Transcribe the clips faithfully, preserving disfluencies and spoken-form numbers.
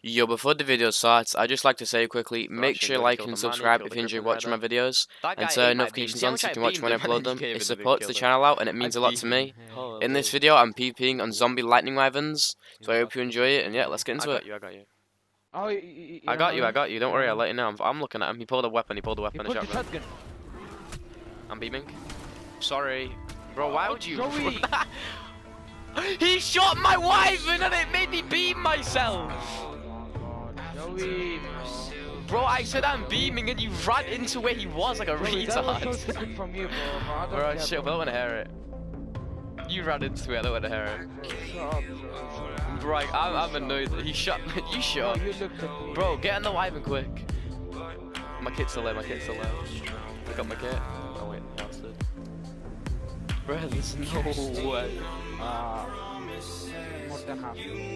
Yo, before the video starts, I'd just like to say quickly, make sure you like and subscribe if you enjoy watching my videos, and turn notifications on so you can watch when I upload them. It supports the channel out and it means a lot to me. In this video, I'm PvPing on zombie lightning wyverns, so I hope you enjoy it, and yeah, let's get into it. I got you, Oh, I got you, I got you, don't worry, I'll let you know. I'm, I'm looking at him, he pulled a weapon, he pulled a weapon, he a shotgun. shotgun. I'm beaming. Sorry. Bro, why Oh, would you... Joey. He shot my wyvern and it made me beam myself! Joey. Bro, I said I'm beaming and you ran into where he was like a Joey, that was so retard. stupid from you, bro. bro. Bro, shit, I don't want to hear it. You ran into it, I don't want to hear Shut up, it. Bro, like, I'm, I'm annoyed that he shot me. You shot. Bro, you looked at me. Bro, get in the wyvern quick. My kit's still there, my kit's still there. I got my kit. Oh wait, bastard. Bro, there's no way. Uh, more than half.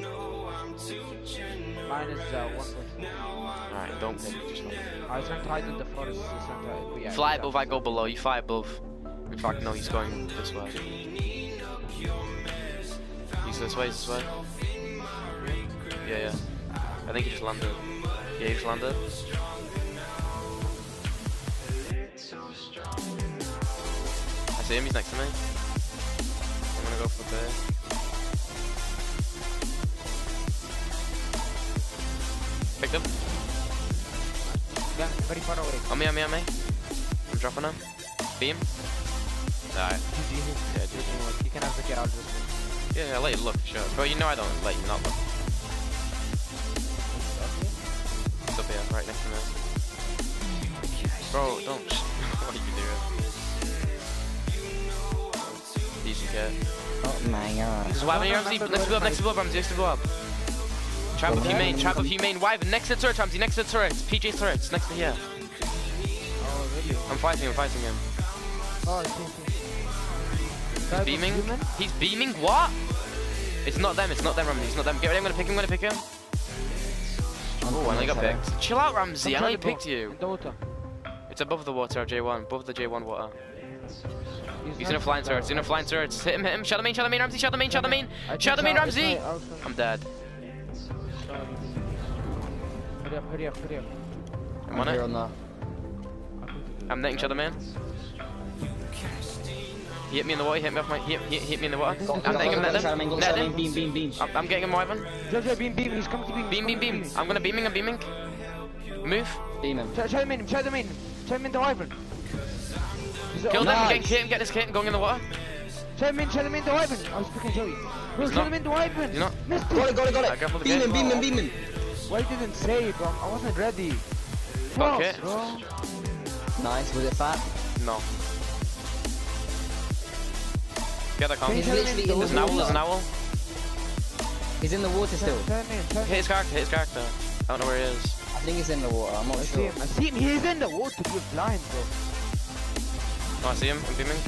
Mine is uh, one point. Alright, don't pick, just one. I was trying to hide in the forest. So trying to hide, but yeah, Fly yeah. above, I go below. You fly above. In fact, no, he's going this way. He's this way, this way. Yeah, yeah. I think he just landed. Yeah, he just landed. I see him, he's next to me. I'm gonna go for the bear. Picked him. Yeah, very far away. On me, on me, on me. I'm dropping him. Beam. Alright. Yeah, dude. You can have the kid out of this one. Yeah, I'll let you look, sure. Bro, you know I don't let you not look. It's up here, right next to me. Bro, don't. What are you doing? Decent kit. Oh my god. This is Wyvern here, Ramsey. Next to go up, next to go up, Ramsey, next to go up. Trap of humane, trap of humane, Wyvern, next to the turret, Ramsey, next to the turrets. P J's turrets, next to here. Oh, really? I'm fighting, I'm fighting him. Oh, I see, see. He's beaming. He's beaming? What? It's not them, it's not them, Ramsey, it's not them. Get ready, I'm gonna pick him, I'm gonna pick him. Oh, I only got picked. Chill out, Ramsey, I only picked you. In the water. It's above the water, J one, above the J one water. He's, He's in a flying turret, he's in a flying turret. Hit him, hit him, shadow main, shadow main, Ramsey, shadow main, shadow main. Shadow main, Ramsey! I'm dead. Hurry up, hurry up, hurry up. I'm on it. On that. I'm netting shadow main. He hit me in the water, he hit me off my, he hit, he hit me in the water. I'm netting him, net him, net him. Beam, beam, beam. I'm, I'm getting him, Wyvern. Jojo, beam, beam, he's coming to beam. Beam, beam, beam. I'm gonna beaming, I'm beaming. Move. Beam him. Show him in him, show him in him. Show him in the wyvern. Kill them, Nice. get hit him, get this kit, going in the water. Show him in, show him in the wyvern. I was picking Joey. Bro, He's show not. him in the wyvern. He's not. Missed Got it. it, got it, got I it. grappled the Beam kit. him, beam him, beam him. Why you didn't say, bro? I wasn't ready. Okay. Fuck, bro. Nice, was it fat? No. Get that comp. He's Can you literally tell in me There's the an owl, there's an water. owl. He's in the water still. Show him in, show him Hit his character, hit his character. I don't know where he is. I think he's in the water, I'm not I see sure. him, I see him. He's in the water. You're blind, bro. Oh, I see him, I'm beaming.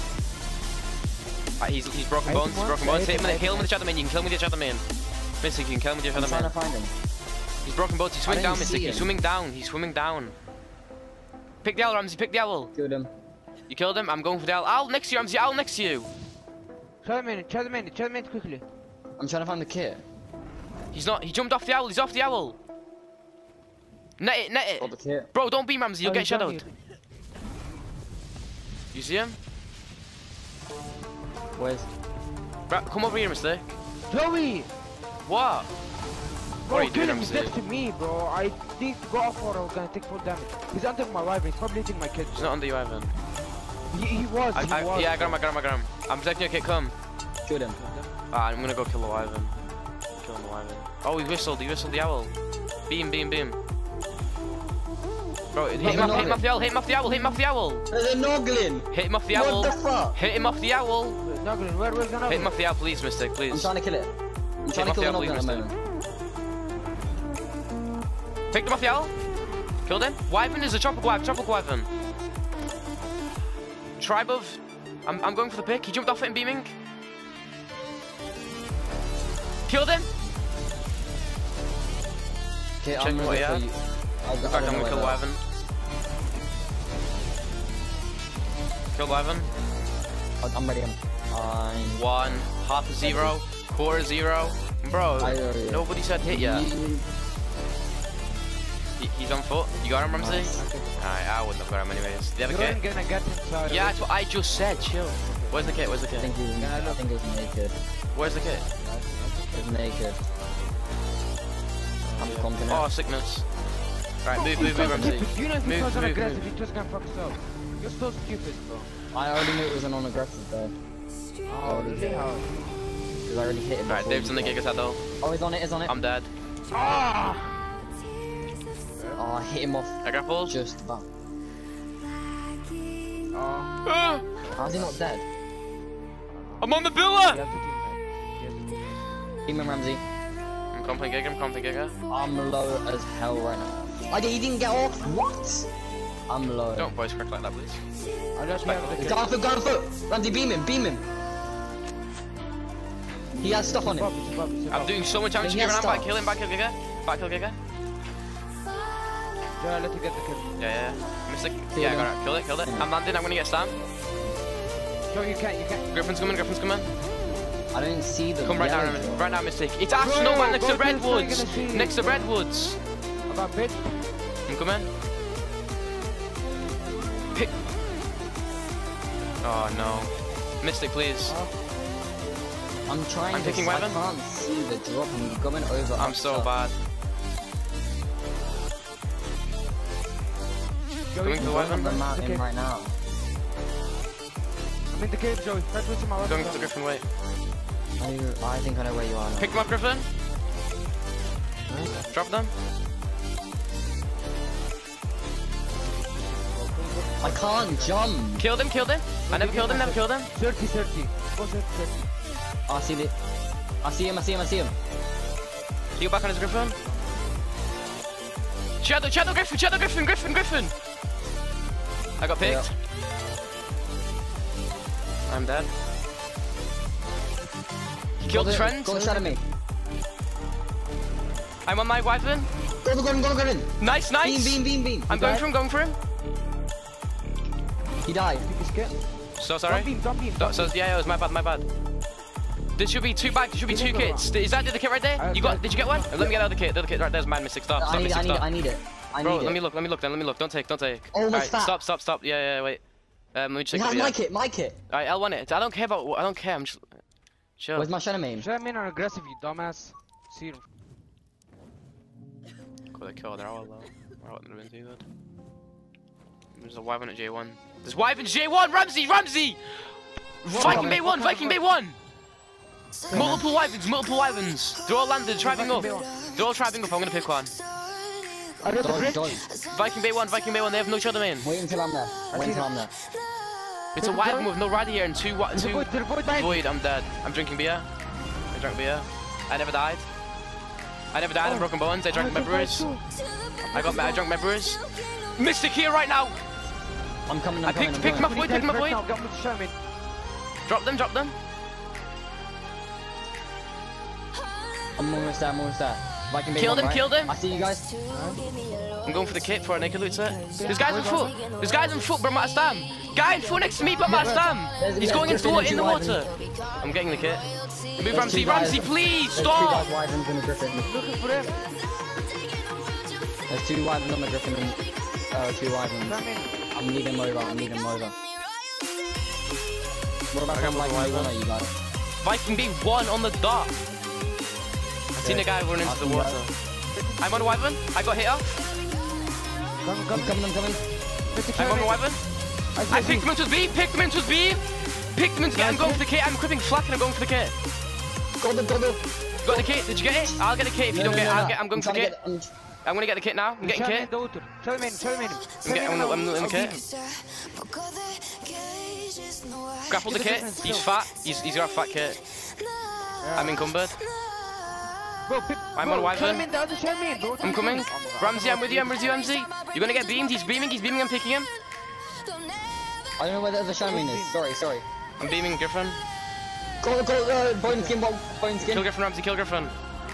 Ah, he's, he's broken I bones, hit he's him broken once, I bones. hit Hit him, him, with- kill him I with the shadow main, you can kill him with your shadow main. Mystic, you can kill him with your I'm shadow trying to main. find him. He's broken bones, he's swimming I down, didn't Mystic. see He's him. swimming down, he's swimming down. Pick the owl, Ramsey, pick the owl. Killed him. You killed him, I'm going for the owl. Owl next to you, Ramsey, owl next to you. Show him in, show him in, show him in quickly. I'm trying to find the kit. He's not, he jumped off the owl, he's off the owl. Net it, net Got the it. kit. Bro, don't beam Ramsey, you'll Oh, get he's down shadowed. here. You see him? Where's... Bro, come over here, Mystic. Joey! What? Bro, What are you kill doing, him, he's Ramsey? next to me, bro. I need to go off or I was gonna take full damage. He's under my wyvern, he's probably hitting my kid. He's not under you, Ivan. He, he was, I, he I, was. yeah, I got him, I got him, I got him. I'm protecting your kid, come. Killed him. Ah, I'm gonna go kill the wyvern. Kill the wyvern. Oh, he whistled, he whistled the owl. Beam, beam, beam. Bro, hit him, off, hit him off the owl, hit him off the owl, hit him off the owl. There's a noggin! Hit him off the What owl. the fuck? Hit him off the owl. Noggin, where, where's the Hit him Noggin? off the owl, please, Mystic, I'm please. trying to kill it. I'm Hit trying him to off kill the the owl, noggin at the please, moment. Picked him off the owl. Killed him. Wyvern is a tropical wyvern, tropical wyvern. Tribe of... I'm, I'm going for the pick. He jumped off it and beaming. Killed him. Okay, Check I'm what gonna he go had. for you. I, In fact, I'm gonna kill Wyvern. Kill Wyvern. I'm ready. I'm... I'm... One, half a zero, quarter zero. Bro, I, uh, yeah. nobody said hit yet. He- He, he's on foot. You got him, Ramsey? Nice. Alright, I wouldn't have got him anyways. Do you have a You're kit? gonna get inside. Yeah, that's what I just said. Chill. Where's the kit? Where's the I kit? think he's, I think he's naked. Where's the kit? He's naked. I'm confident. Oh, sickness. Right, move, move, move, Ramsey. You know if he Move, goes on move, aggressive, move. he just gonna fuck us up. You're so stupid, bro. I already knew it was a non-aggressive though. Oh, really? How? Because I already hit him. Right, before Dave's he on the got- Giga's head though. Oh, he's on it, he's on it. I'm dead. Ah! Oh, I hit him off I grappled. just about. Oh. Ah! How's he not dead? I'm on the He pillar! has the team, mate. He has the team. Team and Ramsey. I'm comping Giga, I'm comping Giga. I'm low as hell right now. I did, he didn't get off. What? I'm low. Don't voice crack like that, please. I just have the He's kill. got on foot, got on foot. Ramsey, beam him, beam him. He has stuff on him. It's above, it's above, it's I'm above. doing so much damage to He Giga has and I'm back stuff. kill him, back kill Giga. Back kill Giga. Yeah, let me get the kill. Yeah, yeah, yeah. Mystic. Kill Yeah, I him. got it. Killed it, killed it. I'm landing, I'm gonna get slammed. No, you can't, you can't. Griffin's coming, Griffin's coming. I don't see the Come right yellow now, drop. right now, Mystic. It's after Bro, Snowman next go to to the Redwoods. thing and see. Next to Redwoods. About bitch. I'm coming. Pick. Oh no. Mystic, please. Oh. I'm trying I'm to picking I weapon. can't see the drop. I'm coming over. I'm so bad. Joey, Going for the I'm weapon. I'm going out to the in cave. right now. I'm in the cave, Joey. Press with my weapon. Going for the Griffin, wait. I, I think I know where you are now. Pick them up, Griffin. Drop them. I can't jump. Killed him, killed him. I never killed him, never killed him. thirty, thirty. Go thirty, thirty. I see the. I see him. I see him. I see him. Heal back on his Griffin. Shadow, Shadow Griffin, Shadow Griffin, Griffin, Griffin. I got picked. Yeah. I'm dead. He killed Go Trent. Go shadow me. I'm on my weapon. Go, go, go, go, go in. Nice, nice. Beam, beam, beam, beam. I'm going for him, going for him. He died. Keep his kit. So sorry. Don't beam, don't beam. So, so yeah, it was my bad, my bad. There should be two bags. There should be two kits. Is that the kit right there? You got? Did you get one? Let me get the other kit. The other kit right there's mine. Mystic. Stop. Stop. I need, Mystic, I need, it, stop. I need it. I Bro, need let it. me look. Let me look. Then let me look. Don't take. Don't take. Oh, my Alright, fat. stop. Stop. Stop. Yeah, yeah. Wait. Um, let me check. He has it, my yeah. kit, my kit. Alright, L one it. I don't care about. I don't care. I'm just. Chill. Where's my shadow main? Should I mean on aggressive, you dumbass? See him. Cool, they kill. They're all low. I wouldn't have been too good. There's a Wyvern at J one. There's Wyvern J one. Ramsey. Ramsey. Viking Bay one. Viking Bay one. Multiple Wyverns. Multiple Wyverns. They're all landed. Driving up. They're all driving up. I'm gonna pick one. I got the Dodge, bridge. dodge. Viking Bay one. Viking Bay one. They have no shadow main. Wait until I'm there. Wait until I'm there. It's a Wyvern with no rider here and two. There's a Two. void, there's a void behind me. Void. I'm dead. I'm drinking beer. I drank beer. I never died. I never died. I'm broken bones. I drank my brewers. I got. I drank my brewers. Mystic here right now. I'm coming, I I'm coming, picked- I'm picked coming. my void. Pick my void. Now, got me to show me. Drop them. Drop them. I'm almost there, I'm almost there. Viking Bay Killed one, him, right? killed him. I see you guys. I'm going for the kit for a naked loot set. There's guys on foot. There's guys on foot, but I'm out of stam. Guy on foot next to me, but I'm out of stam. He's going into the water, in the water. I'm getting the kit. Move Ramsey. two guys. Ramsey, please, There's two stop. guys Wyverns in the Griffin. Looking for him. There's two Wyverns on the Griffin and uh, two Wyverns. Come in. I'm leading them over, I'm leading them over. What about I got one Viking my Bay one Wyvern. are you guys? Viking B one on the dot. I've seen a guy run into the Awesome, water. I'm on a Wyvern. I got hit off. Come, I'm come, coming, I'm coming. I'm on a Wyvern. I picked him into his B. Picked him into his B. Picked him into the kit. I'm going for the kit. I'm equipping flak and I'm going for the kit. Got them, got them. Got the kit. Did you get it? I'll get the kit if you No, don't no, get it. no, I'll no. get. I'm going for the trying kit. to get- I'm- I'm gonna get the kit now. I'm getting Show me kit. the water. Show me in, show me in. I'm getting. I'm, I'm, I'm kit. Grapple the kit. He's fat. He's he's got a fat kit. I'm encumbered. Bro, pick, I'm bro, on Wyvern. Show me in the other, show me in, bro. I'm coming. Ramsey, I'm with you. I'm with you, Ramsey. You're gonna get beamed. He's beaming. He's beaming. I'm picking him. I don't know where the other shadow main is. Sorry, sorry. I'm beaming Griffin. Go, go, uh, bone skin, bone, bone Kill skin. Griffin, Ramsey. Kill Griffin.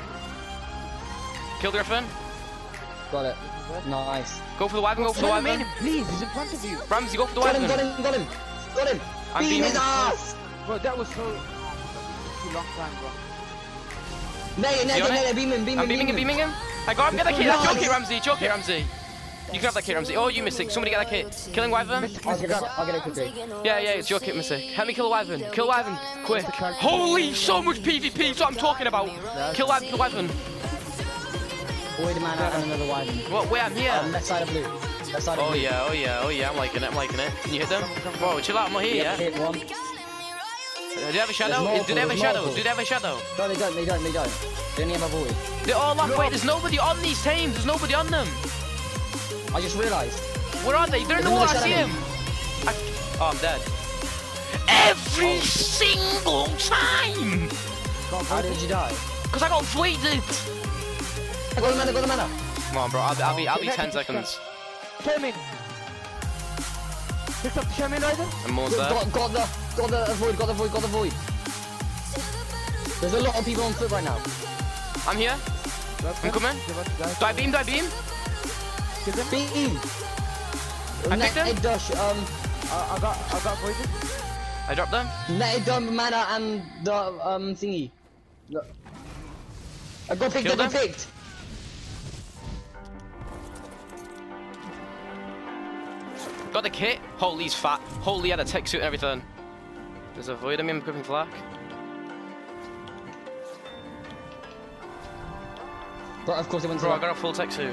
Kill Griffin. Got it. Nice. Go for the wagon. Go for the Show me in, wagon. please. He's in front of you. Ramsey, go for the Got him, got wagon. him, got him. Got him. I'm Beam his beaming. ass. Bro, that was so... That took a long time, bro. Nay, nay, nay, nay, beam him, beam him, I'm beaming him, beaming him. I got him, get that kit, that's your kit, Ramsey, it's your kit, Ramsey. You can have that kit, Ramsey. Oh, you Mystic, somebody get that kit. Killing Wyvern. I'll get it, I'll get it quickly. Yeah, yeah, it's your kit, Mystic. Help me kill Wyvern. Kill Wyvern, quick. Holy, so much PvP, that's what I'm talking about. Kill Wyvern, kill Wyvern. Wait a man, and another Wyvern. What, wait, I'm here. Um, left side of blue. Left side of oh blue. yeah, oh yeah, oh yeah, I'm liking it, I'm liking it. Can you hit them? Whoa, chill out, I'm not here, yeah? Hit one. Do they have a shadow? Multiple, Do they have a there's shadow? multiple. Do they have a shadow? No, they don't, they don't, they don't. They only have a void. They're all off. Wait, there's nobody on these teams. There's nobody on them. I just realised. Where are they? They're in the wall. I see him. I... Oh, I'm dead. Every oh. single time. How did you die? Because I got fleeted. I got the mana, got the mana. Come on, bro. I'll be, I'll be, I'll be ten seconds. Shaman. Pick up the Shaman Rider. I'm almost there. Got, got the, got the void, got the void, got the void. There's a lot of people on foot right now. I'm here. I'm coming. Do I beam? Do I beam? Beam. I picked him. Netted dash. Um, I, I got, I got poison. I dropped them. netted um, mana and the um thingy. The... I got picked. I got picked. Got the kit. Holy, he's fat. Holy, had a tech suit and everything. There's a void. I mean, I'm equipping flak. Bro, of course it went to Bro, I that. got a full tech suit.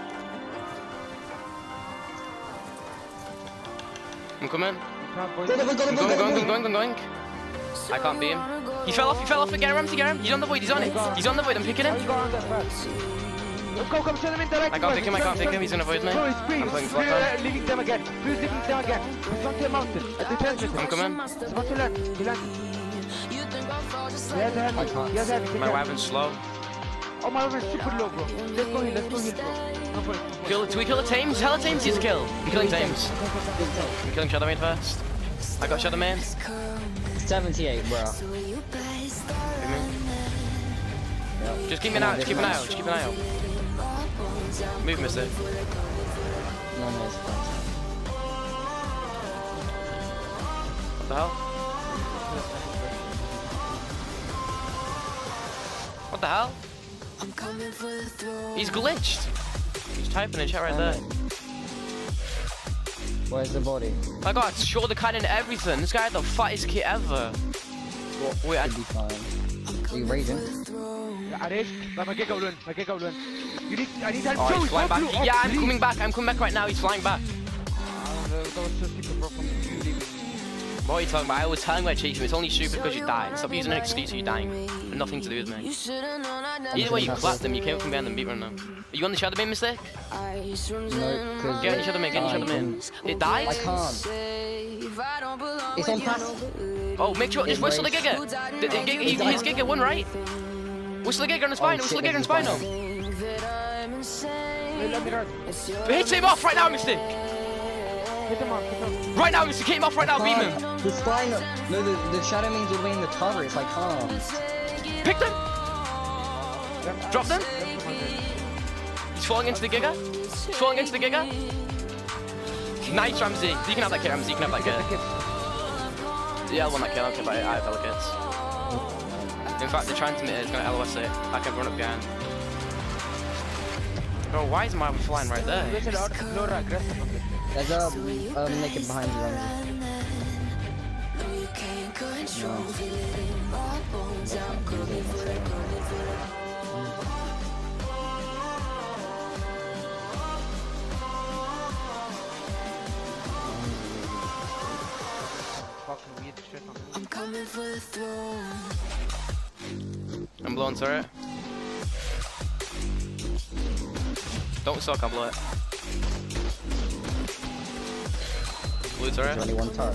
I'm coming. Go, go, go, go, I'm go, going, go, going, go. going, going, going. I can't beat him. He fell off, he fell off. Get him, Ramsey, get him. He's on the void, he's on it. He's on the void, I'm picking him. Let's go, come send him in direct. I can't pick him, I can't pick him. He's gonna avoid me. Please, I'm please, playing please, flat. leaving them again. Please, leaving them again. He's on the mountain. At the ten. I'm coming. He's about to land. He landed. He has a heavy. He has a heavy. My weapon's slow. Oh, my weapon's super low, bro. Let's go heal, let's go heal, bro. Go for it. Kill, do we kill the Tames? Hella Tames he's a kill. We're killing Tames. I'm killing Shadow Main first. I got Shadow Main. seventy-eight, bro. Just keep an eye out, just keep an eye out, just keep an eye out. Move, mister. No, no, it's fine. What the hell? What the hell? He's glitched. He's typing in chat right there. Where's the body? I got shoulder cannon and everything. This guy had the fattest kit ever. Wait, I... Should be fine. Are you raging? I rage. My Giga will win. My Giga will win. You need, I need help. Oh, Joe, he's flying back. blue. Oh, Yeah, I'm please. coming back. I'm coming back right now. He's flying back. Oh, that was so stupid, bro. From you leaving. What are you talking about? I was telling you about chasing. It's only stupid because you died. Stop using an excuse for you dying. It's nothing to do with me. Either way, you clapped them. You came from behind them, beat one of them. Are you on the Shadow Main, mistake? No, because... Get on the Shadow Main. Get on the Shadow Main. It died? I can't. It's on pass. Oh, make sure. Just whistle the Giga. The, the Giga he, his Giga won, right? Whistle the Giga on the spine. Oh, Whistle the shit, Giga on the spine. Let me run. Hit him off right now, Mystic. Hit him off, hit him off. Right now, Mystic. Hit him off right now. Beat him. The spine... No, the, the Shadow Main's all the way in the turret, so I can't. Pick them. Drop them. He's falling into the Giga. He's falling into the Giga. Nice, Ramsey. You can have that kid, Ramsey. You can have that kid. Yeah, I want that kill. I don't care about I F L kids. In fact, the transmitter is going to L O S it. I can run up behind. Bro, why is my flying right there? Listen, Laura, aggressive. There's a um, naked behind you, Ramsey. Fucking weird shit on I'm coming for the throne. I'm blowing turret. Don't suck, I'll blow it. Blue turret. There's only one turret.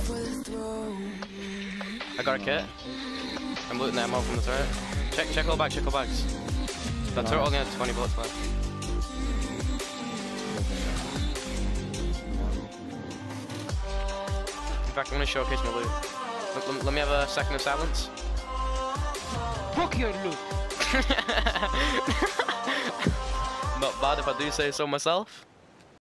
I got a kit. I'm looting the ammo from the turret. Check, check all bags, check all bags. The turret only has twenty bullets left. In fact, I'm gonna showcase my loot. Let, let, let me have a second of silence. Fuck your loot. Not bad if I do say so myself.